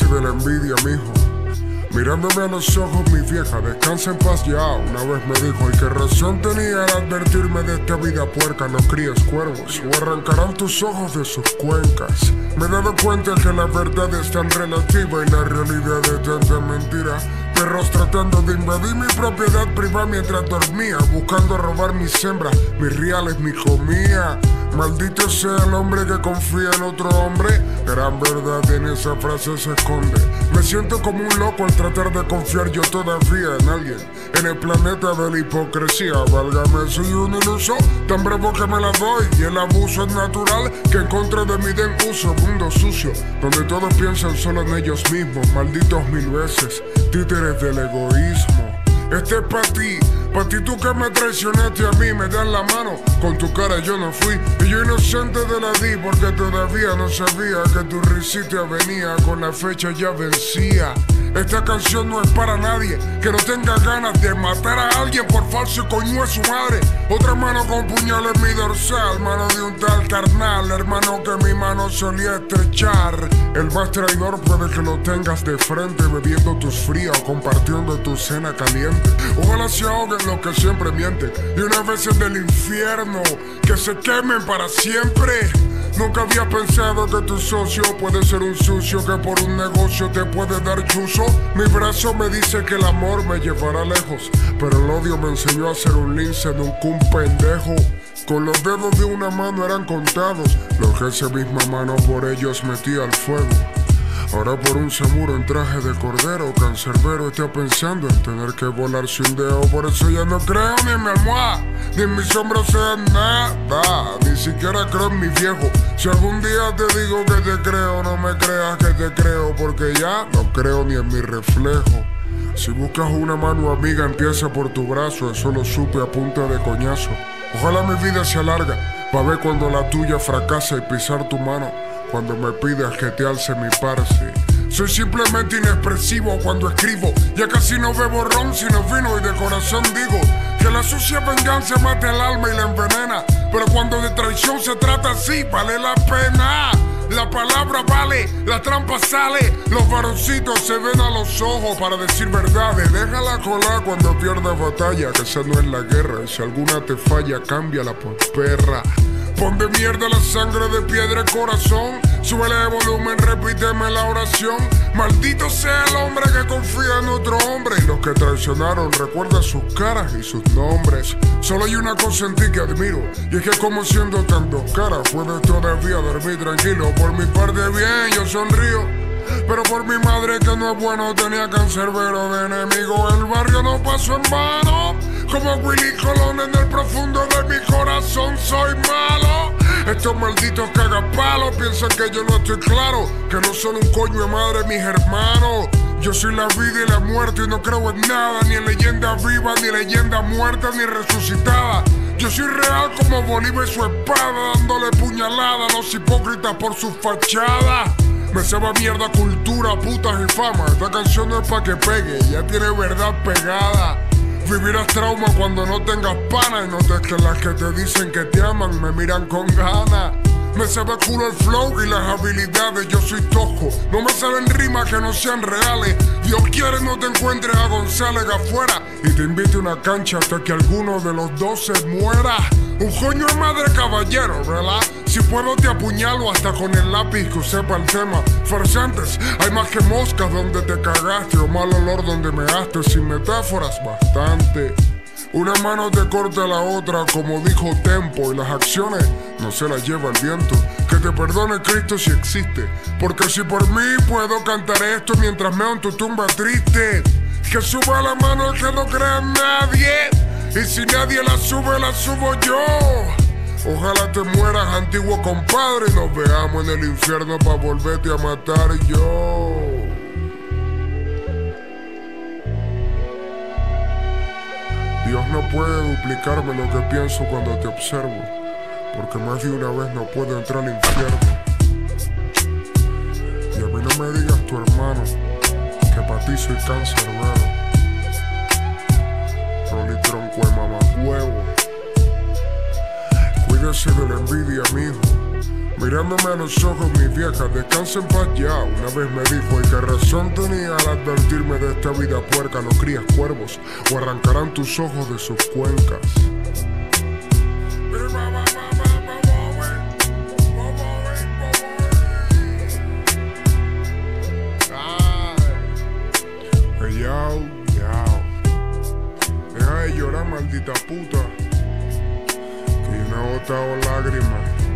de la envidia, mijo. Mirándome a los ojos, mi vieja, descansa en paz ya. Una vez me dijo, y qué razón tenía al advertirme de esta vida puerca, no críes cuervos, o arrancarán tus ojos de sus cuencas. Me he dado cuenta que la verdad es tan relativa y la realidad es tanta mentira. Perros tratando de invadir mi propiedad privada mientras dormía, buscando robar mis hembras, mis reales, mi comida. Maldito sea el hombre que confía en otro hombre. Gran verdad en esa frase se esconde. Me siento como un loco al tratar de confiar yo todavía en alguien. En el planeta de la hipocresía, válgame, soy un iluso, tan bravo que me la doy. Y el abuso es natural, que en contra de mí den uso. Mundo sucio, donde todos piensan solo en ellos mismos. Malditos mil veces, títeres del egoísmo. Este es pa' ti tú que me traicionaste a mí, me das la mano, con tu cara yo no fui, y yo inocente te la di, porque todavía no sabía que tu risita venía, con la fecha ya vencía. Esta canción no es para nadie que no tenga ganas de matar a alguien por falso y coño a su madre. Otra mano con puñal en mi dorsal, mano de un tal carnal, hermano que mi mano solía estrechar. El más traidor puede que lo tengas de frente, bebiendo tus frías o compartiendo tu cena caliente. Ojalá se ahoguen los que siempre mienten, y unas veces del infierno, que se quemen para siempre. Nunca había pensado que tu socio puede ser un sucio que por un negocio te puede dar chuzo. Mi brazo me dice que el amor me llevará lejos, pero el odio me enseñó a ser un lince, nunca un pendejo. Con los dedos de una mano eran contados los que esa misma mano por ellos metía al fuego. Ahora por un samuro en traje de cordero, cancerbero está pensando en tener que volarse un dedo. Por eso ya no creo ni en mi almohada, ni en mis hombros sea nada. Ni siquiera creo en mi viejo. Si algún día te digo que te creo, no me creas que te creo, porque ya no creo ni en mi reflejo. Si buscas una mano amiga, empieza por tu brazo, eso lo supe a punta de coñazo. Ojalá mi vida sea larga, pa' ver cuando la tuya fracasa y pisar tu mano cuando me pidas que te alce mi parce. Soy simplemente inexpresivo cuando escribo, ya casi no bebo ron sino vino, y de corazón digo que la sucia venganza mata el alma y la envenena, pero cuando de traición se trata así, vale la pena. La palabra vale, la trampa sale, los varoncitos se ven a los ojos para decir verdades. Déjala colar cuando pierdas batalla, que esa no es la guerra, y si alguna te falla, cámbiala por perra. Pon de mierda la sangre de piedra el corazón, súbele de volumen, repíteme la oración. Maldito sea el hombre que confía en otro hombre, y los que traicionaron recuerda sus caras y sus nombres. Solo hay una cosa en ti que admiro, y es que como siendo tan dos caras puedes todavía dormir tranquilo. Por mi parte bien, yo sonrío, pero por mi madre que no es bueno tenía cancerbero de enemigo. El barrio no pasó en vano, como Willy Colón en el profundo de mi corazón soy malo. Estos malditos cagapalos piensan que yo no estoy claro, que no son un coño de madre mis hermanos. Yo soy la vida y la muerte y no creo en nada, ni en leyenda viva, ni leyenda muerta, ni resucitada. Yo soy real como Bolívar y su espada, dándole puñalada a los hipócritas por su fachada. Me sabe mierda cultura, putas y fama. Esta canción no es pa' que pegue, ya tiene verdad pegada. Vivirás trauma cuando no tengas pana, y notes que las que te dicen que te aman me miran con ganas. Me sabe culo el flow y las habilidades, yo soy tosco, no me salen rimas que no sean reales. Dios quiere no te encuentres a González afuera y te invite a una cancha hasta que alguno de los dos se muera. Un coño de madre caballero, ¿verdad? Si puedo te apuñalo hasta con el lápiz que sepa el tema. Farsantes, hay más que moscas donde te cagaste, o mal olor donde measte, sin metáforas bastante. Una mano te corta la otra, como dijo Tempo, y las acciones no se las lleva el viento. Que te perdone Cristo si existe, porque si por mí puedo cantar esto mientras meo en tu tumba triste. Que suba la mano el que no crea en nadie, y si nadie la sube, la subo yo. Ojalá te mueras, antiguo compadre, y nos veamos en el infierno pa' volverte a matar yo. Dios no puede duplicarme lo que pienso cuando te observo, porque más de una vez no puedo entrar al infierno. Y a mí no me digas tu hermano, que pa' ti soy cancerbero. Rolly tronco de mamahuevo. Cuídese de la envidia, mijo. Mirándome a los ojos, mi vieja, descansa en paz ya. Una vez me dijo, ¿y qué razón tenía al advertirme de esta vida puerca? No crías cuervos o arrancarán tus ojos de sus cuencas. Yao, yao. Deja de llorar, maldita puta, que yo no he botado lágrimas.